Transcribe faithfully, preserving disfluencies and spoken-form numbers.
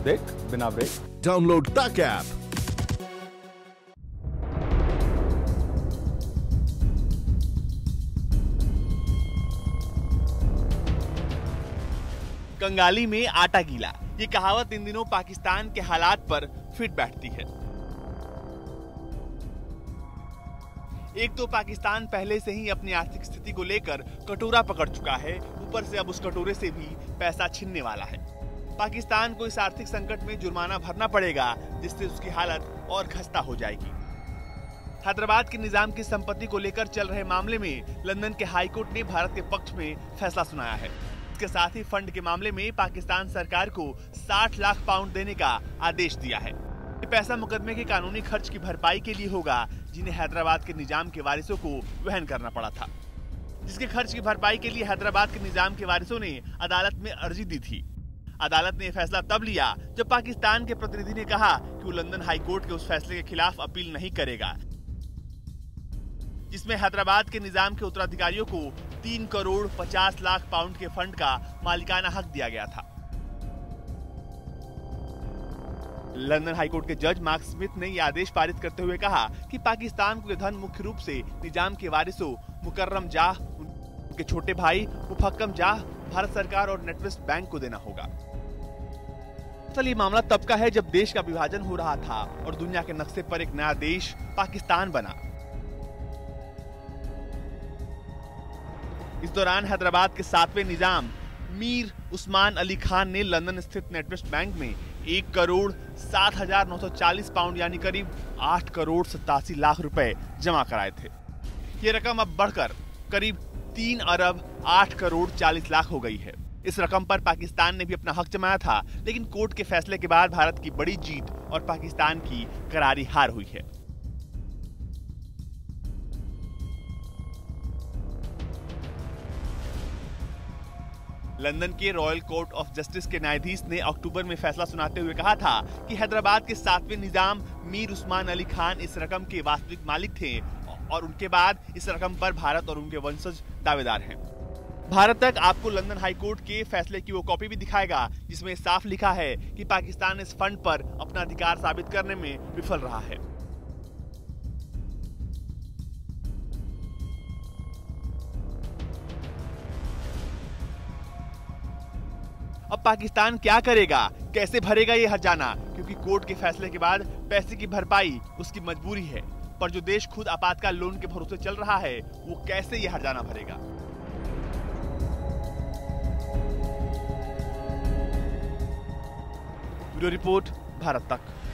देख बिना break. Download तक ऐप। कंगाली में आटा गीला, ये कहावत इन दिनों पाकिस्तान के हालात पर फिट बैठती है। एक तो पाकिस्तान पहले से ही अपनी आर्थिक स्थिति को लेकर कटोरा पकड़ चुका है, ऊपर से अब उस कटोरे से भी पैसा छीनने वाला है। पाकिस्तान को इस आर्थिक संकट में जुर्माना भरना पड़ेगा, जिससे उसकी हालत और खस्ता हो जाएगी। हैदराबाद के निजाम की संपत्ति को लेकर चल रहे मामले में लंदन के हाईकोर्ट ने भारत के पक्ष में फैसला सुनाया है। इसके साथ ही फंड के मामले में पाकिस्तान सरकार को साठ लाख पाउंड देने का आदेश दिया है। ये पैसा मुकदमे के कानूनी खर्च की भरपाई के लिए होगा, जिन्हें हैदराबाद के निजाम के वारिसों को वहन करना पड़ा था, जिसके खर्च की भरपाई के लिए हैदराबाद के निजाम के वारिसों ने अदालत में अर्जी दी थी। अदालत ने फैसला तब लिया जब पाकिस्तान के प्रतिनिधि ने कहा कि वो लंदन हाईकोर्ट के उस फैसले के खिलाफ अपील नहीं करेगा, जिसमें हैदराबाद के निजाम के उत्तराधिकारियों को तीन करोड़ पचास लाख पाउंड के फंड का मालिकाना हक दिया गया था। लंदन हाईकोर्ट के जज मार्क स्मिथ ने यह आदेश पारित करते हुए कहा कि पाकिस्तान को यह धन मुख्य रूप से निजाम के वारिसों मुकर्रम जाह, उनके छोटे भाई मुफक्कम जाह, भारत सरकार और नेटवेस्ट बैंक को देना होगा। असल ये मामला तब का है जब देश का विभाजन हो रहा था और दुनिया के नक्शे पर एक नया देश पाकिस्तान बना। इस दौरान हैदराबाद के सातवें निजाम मीर उस्मान अली खान ने लंदन स्थित नेटवेस्ट बैंक में एक करोड़ सात हजार नौ सौ चालीस पाउंड यानी करीब आठ करोड़ सतासी लाख रुपए जमा कराए थे। ये रकम अब बढ़कर करीब तीन अरब आठ करोड़ चालीस लाख हो गई है। इस रकम पर पाकिस्तान ने भी अपना हक जमाया था, लेकिन कोर्ट के फैसले के बाद भारत की बड़ी जीत और पाकिस्तान की करारी हार हुई है। लंदन के रॉयल कोर्ट ऑफ जस्टिस के न्यायाधीश ने अक्टूबर में फैसला सुनाते हुए कहा था कि हैदराबाद के सातवें निजाम मीर उस्मान अली खान इस रकम के वास्तविक मालिक थे और उनके बाद इस रकम पर भारत और उनके वंशज दावेदार हैं। भारत तक आपको लंदन हाईकोर्ट के फैसले की वो कॉपी भी दिखाएगा, जिसमें साफ लिखा है कि पाकिस्तान इस फंड पर अपना अधिकार साबित करने में विफल रहा है। अब पाकिस्तान क्या करेगा, कैसे भरेगा ये हर्जाना, क्योंकि कोर्ट के फैसले के बाद पैसे की भरपाई उसकी मजबूरी है, पर जो देश खुद आपातकाल लोन के भरोसे चल रहा है वो कैसे ये हर्जाना भरेगा। ब्यूरो रिपोर्ट, भारत तक।